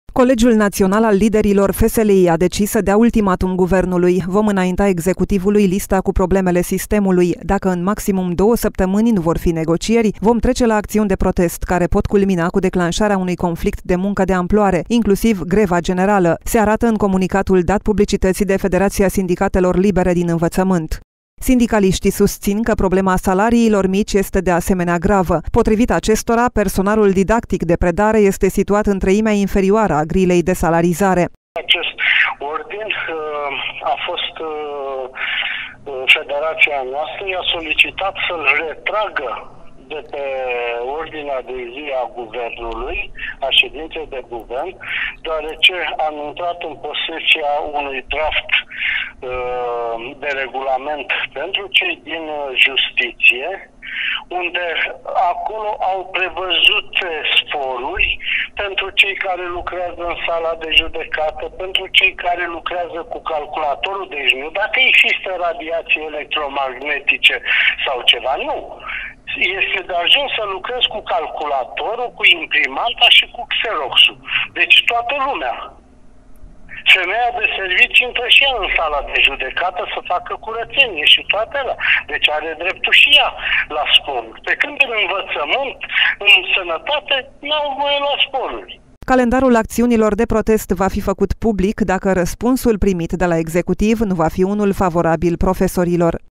Colegiul Național al Liderilor FSLI a decis să dea ultimatum guvernului. Vom înainta executivului lista cu problemele sistemului. Dacă în maximum 2 săptămâni nu vor fi negocieri, vom trece la acțiuni de protest, care pot culmina cu declanșarea unui conflict de muncă de amploare, inclusiv greva generală, se arată în comunicatul dat publicității de Federația Sindicatelor Libere din Învățământ. Sindicaliștii susțin că problema salariilor mici este de asemenea gravă. Potrivit acestora, personalul didactic de predare este situat în treimea inferioară a grilei de salarizare. Acest ordin a fost federația noastră i-a solicitat să-l retragă de pe ordinea de zi a guvernului, a ședinței de guvern, deoarece am intrat în posesia unui draft de regulament pentru cei din justiție, unde acolo au prevăzut sporuri pentru cei care lucrează în sala de judecată, pentru cei care lucrează cu calculatorul, deci nu dacă există radiații electromagnetice sau ceva, nu. Este de ajuns să lucrezi cu calculatorul, cu imprimanta și cu Xerox-ul. Deci toată lumea. Femeia de servicii intră și ea în sala de judecată să facă curățenie și toate alea. Deci are dreptul și ea la sporuri. Pe când în învățământ, în sănătate, n-au voie la sporuri. Calendarul acțiunilor de protest va fi făcut public dacă răspunsul primit de la executiv nu va fi unul favorabil profesorilor.